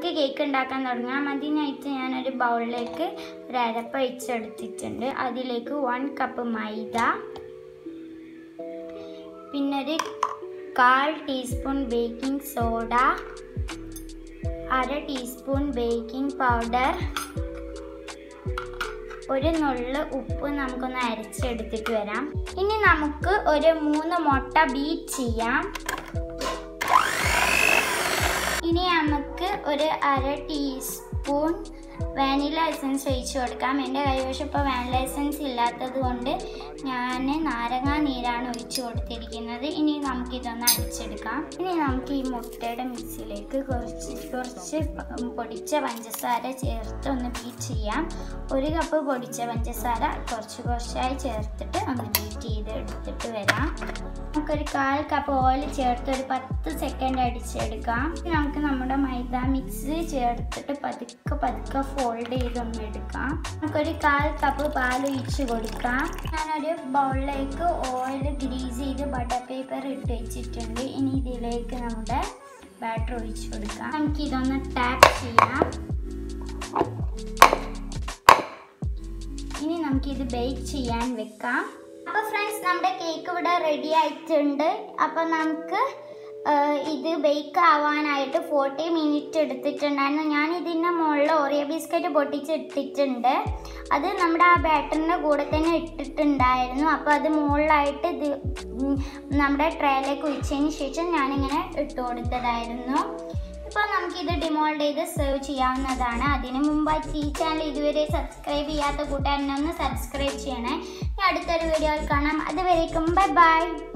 നമുക്ക് കേക്ക് ഉണ്ടാക്കാൻ തുടങ്ങാം. അതിനായിട്ട് ഞാനൊരു ബൗളിലേക്ക് ഒരു അരപ്പ് ഒഴിച്ചെടുത്തിട്ടുണ്ട്. അതിലേക്ക് 1 കപ്പ് മൈദ, പിന്നെ ഒരു 1/4 teaspoon baking soda, 1/2 teaspoon baking powder, ഒരു നുള്ള് ഉപ്പ് നമുക്കൊന്ന് അരച്ചെടുത്തിട്ട് വരാം. ഇനി നമുക്ക് ഒരു 3 മുട്ട ബീറ്റ് ചെയ്യാം. ഇനി നമുക്ക് ഒരു 1/2 ടീസ്പൂൺ വാനില എസൻസ് ഒഴിച്ചു കൊടുക്കാം. എൻ്റെ കൈവശം ഇപ്പോൾ വാനില എസൻസ് ഇല്ലാത്തത് കൊണ്ട് ഞാൻ നാരങ്ങാ നീരാണ് ഒഴിച്ചു കൊടുത്തിരിക്കുന്നത്. ഇനി നമുക്കിതൊന്ന് അടിച്ചെടുക്കാം. ഇനി നമുക്ക് ഈ മുട്ടയുടെ മിക്സിയിലേക്ക് കുറച്ച് പൊടിച്ച പഞ്ചസാര ചേർത്ത് ഒന്ന് ബീറ്റ് ചെയ്യാം. 1 കപ്പ് പൊടിച്ച പഞ്ചസാര കുറച്ചായി ചേർത്തിട്ട് ഒന്ന് ബീറ്റ് ചെയ്ത് എടുത്തിട്ട് വരാം. നമുക്കൊരു 1/4 കപ്പ് ഓയിൽ ചേർത്ത് ഒരു 10 സെക്കൻഡ് അടിച്ചെടുക്കാം. നമുക്ക് നമ്മുടെ മൈദ മിക്സ് ചേർത്തിട്ട് പതുക്കെ ഫോൾഡ് ചെയ്തൊന്ന് എടുക്കാം. നമുക്കൊരു 1/4 കപ്പ് പാൽ ഒഴിച്ച് കൊടുക്കാം. ഞാനൊരു ബൗളിലേക്ക് ഓയിൽ ഗ്രീസ് ചെയ്ത് ബട്ടർ പേപ്പർ ഇട്ട് വെച്ചിട്ടുണ്ട്. ഇനി ഇതിലേക്ക് നമ്മുടെ ബാറ്റർ ഒഴിച്ച് കൊടുക്കാം. നമുക്കിതൊന്ന് ടാപ്പ് ചെയ്യാം. ഇനി നമുക്കിത് ബേക്ക് ചെയ്യാൻ വെക്കാം. അപ്പോൾ ഫ്രണ്ട്സ്, നമ്മുടെ കേക്ക് ഇവിടെ റെഡി ആയിട്ടുണ്ട്. അപ്പോൾ നമുക്ക് ഇത് ബേക്ക് ആവാനായിട്ട് 40 മിനിറ്റ് എടുത്തിട്ടുണ്ടായിരുന്നു. ഞാൻ ഇതിൻ്റെ മുകളിൽ ഓറിയോ ബിസ്ക്കറ്റ് പൊട്ടിച്ചിട്ടിട്ടുണ്ട്. അത് നമ്മുടെ ആ ബാറ്ററിൻ്റെ കൂടെ തന്നെ ഇട്ടിട്ടുണ്ടായിരുന്നു. അപ്പോൾ അത് മുകളിലായിട്ട് ഇത് നമ്മുടെ ട്രേയിലേക്ക് ഒഴിച്ചതിന് ശേഷം ഞാനിങ്ങനെ ഇട്ട് കൊടുത്തതായിരുന്നു. ഇപ്പോൾ നമുക്കിത് ഡിമോൾഡ് ചെയ്ത് സെർവ് ചെയ്യാവുന്നതാണ്. അതിന് മുമ്പായിട്ട് ഈ ചാനൽ ഇതുവരെ സബ്സ്ക്രൈബ് ചെയ്യാത്ത കൂട്ടുകാരനെ ഒന്ന് സബ്സ്ക്രൈബ് ചെയ്യണേ. അടുത്തൊരു വീഡിയോയിൽ കാണാം. അതുവരേക്കും ബൈ ബൈ.